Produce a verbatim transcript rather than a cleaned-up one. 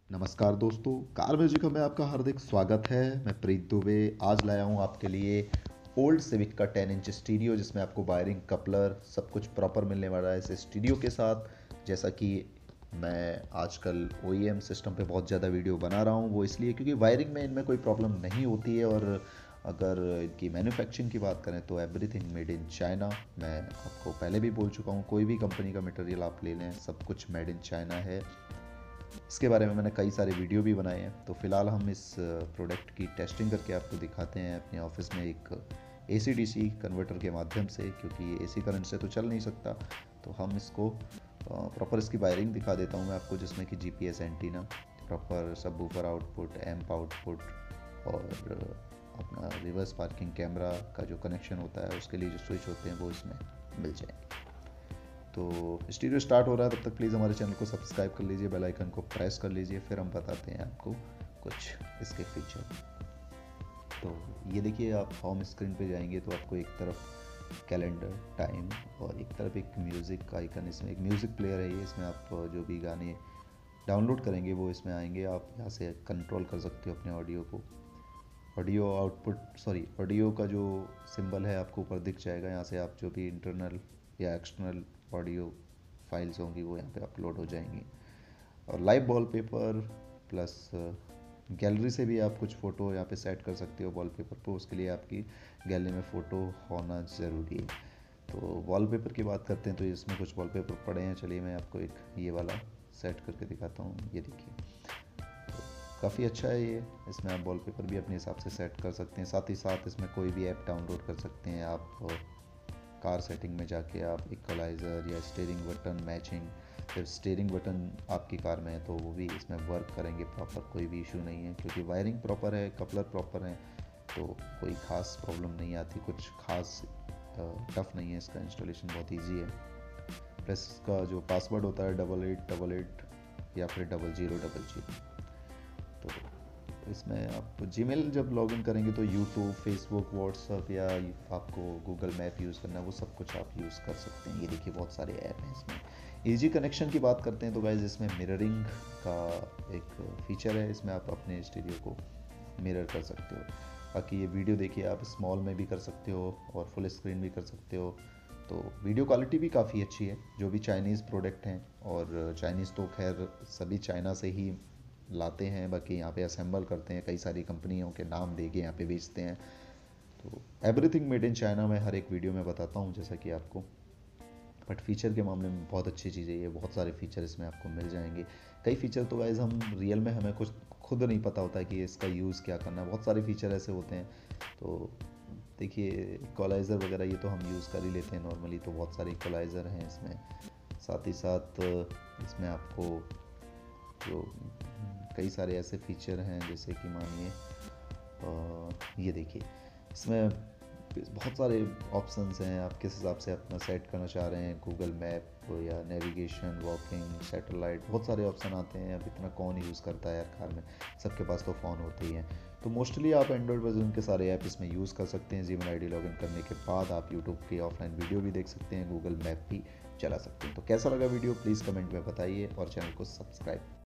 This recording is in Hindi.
नमस्कार दोस्तों, कार म्यूजिक में आपका हार्दिक स्वागत है। मैं प्रीत दुबे आज लाया हूँ आपके लिए ओल्ड सिविक का टेन इंच स्टीरियो, जिसमें आपको वायरिंग, कपलर सब कुछ प्रॉपर मिलने वाला है इस स्टीरियो के साथ। जैसा कि मैं आजकल ओ ई एम सिस्टम पे बहुत ज़्यादा वीडियो बना रहा हूँ, वो इसलिए क्योंकि वायरिंग में इनमें कोई प्रॉब्लम नहीं होती है। और अगर इनकी मैन्युफैक्चरिंग की बात करें तो एवरीथिंग मेड इन चाइना। मैं आपको पहले भी बोल चुका हूँ, कोई भी कंपनी का मटेरियल आप ले लें, सब कुछ मेड इन चाइना है। इसके बारे में मैंने कई सारे वीडियो भी बनाए हैं। तो फ़िलहाल हम इस प्रोडक्ट की टेस्टिंग करके आपको दिखाते हैं अपने ऑफिस में एक ए सी डी सी कन्वर्टर के माध्यम से, क्योंकि ये ए सी करंट से तो चल नहीं सकता। तो हम इसको प्रॉपर इसकी वायरिंग दिखा देता हूँ मैं आपको, जिसमें कि G P S antenna, proper subwoofer output, amp output और अपना रिवर्स पार्किंग कैमरा का जो कनेक्शन होता है उसके लिए जो स्विच होते हैं वो इसमें मिल जाएंगे। तो स्टीरियो स्टार्ट हो रहा है, तब तक प्लीज़ हमारे चैनल को सब्सक्राइब कर लीजिए, बेल आइकन को प्रेस कर लीजिए, फिर हम बताते हैं आपको कुछ इसके फीचर। तो ये देखिए, आप होम स्क्रीन पे जाएंगे तो आपको एक तरफ कैलेंडर, टाइम और एक तरफ एक म्यूज़िक का आइकन, इसमें एक म्यूज़िक प्लेयर है ये। इसमें आप जो भी गाने डाउनलोड करेंगे वो इसमें आएंगे। आप यहाँ से कंट्रोल कर सकते हो अपने ऑडियो को। ऑडियो आउटपुट सॉरी ऑडियो का जो सिंबल है आपको ऊपर दिख जाएगा। यहाँ से आप जो भी इंटरनल या एक्सटर्नल ऑडियो फाइल्स होंगी वो यहाँ पे अपलोड हो जाएंगी। और लाइव वॉलपेपर प्लस गैलरी से भी आप कुछ फ़ोटो यहाँ पे सेट कर सकते हो वॉलपेपर पर। उसके लिए आपकी गैलरी में फ़ोटो होना ज़रूरी है। तो वॉलपेपर की बात करते हैं तो इसमें कुछ वॉलपेपर पड़े हैं। चलिए मैं आपको एक ये वाला सेट करके दिखाता हूँ। ये देखिए, काफ़ी अच्छा है ये। इसमें आप वॉलपेपर भी अपने हिसाब से सेट कर सकते हैं। साथ ही साथ इसमें कोई भी ऐप डाउनलोड कर सकते हैं आप। कार सेटिंग में जाके आप इक्वलाइज़र या स्टीयरिंग बटन मैचिंग, जब स्टीयरिंग बटन आपकी कार में है तो वो भी इसमें वर्क करेंगे प्रॉपर, कोई भी इशू नहीं है, क्योंकि वायरिंग प्रॉपर है, कपलर प्रॉपर है, तो कोई ख़ास प्रॉब्लम नहीं आती। कुछ खास टफ नहीं है, इसका इंस्टॉलेशन बहुत ईजी है। प्लस इसका जो पासवर्ड होता है डबल एट डबल एट या फिर डबल ज़ीरो डबल ज़ीरो। तो इसमें आप जीमेल जब लॉगिन करेंगे तो यूट्यूब, फेसबुक, व्हाट्सअप या आपको गूगल मैप यूज़ करना है, वो सब कुछ आप यूज़ कर सकते हैं। ये देखिए, बहुत सारे ऐप हैं इसमें। इजी कनेक्शन की बात करते हैं तो गाइज इसमें मिररिंग का एक फीचर है। इसमें आप अपने स्टीरियो को मिरर कर सकते हो। बाकी ये वीडियो देखिए, आप स्मॉल में भी कर सकते हो और फुल स्क्रीन भी कर सकते हो। तो वीडियो क्वालिटी भी काफ़ी अच्छी है, जो भी चाइनीज़ प्रोडक्ट हैं। और चाइनीज़ तो खैर सभी चाइना से ही लाते हैं, बाकी यहाँ पे असेंबल करते हैं, कई सारी कंपनियों के नाम दे के यहाँ पे बेचते हैं। तो एवरीथिंग मेड इन चाइना मैं हर एक वीडियो में बताता हूँ, जैसा कि आपको। बट फीचर के मामले में बहुत अच्छी चीज़ है ये, बहुत सारे फीचर इसमें आपको मिल जाएंगे। कई फीचर तो गाइज हम रियल में हमें कुछ खुद नहीं पता होता है कि इसका यूज़ क्या करना है। बहुत सारे फीचर ऐसे होते हैं। तो देखिए, इक्वलाइज़र वगैरह ये तो हम यूज़ कर ही लेते हैं नॉर्मली, तो बहुत सारे इक्वलाइज़र हैं इसमें। साथ ही साथ इसमें आपको जो कई सारे ऐसे फीचर हैं, जैसे कि मानिए ये देखिए, इसमें बहुत सारे ऑप्शंस हैं। आप किस हिसाब से अपना सेट करना चाह रहे हैं, गूगल मैप या नेविगेशन, वॉकिंग, सैटेलाइट, बहुत सारे ऑप्शन आते हैं। अब इतना कौन यूज़ करता है यार कार में, सबके पास तो फ़ोन होते ही हैं। तो मोस्टली आप एंड्रॉयड वर्जन के सारे ऐप इसमें यूज़ कर सकते हैं। जीमेल आई डी लॉगिन करने के बाद आप यूट्यूब की ऑफलाइन वीडियो भी देख सकते हैं, गूगल मैप भी चला सकते हैं। तो कैसा लगा वीडियो प्लीज़ कमेंट में बताइए और चैनल को सब्सक्राइब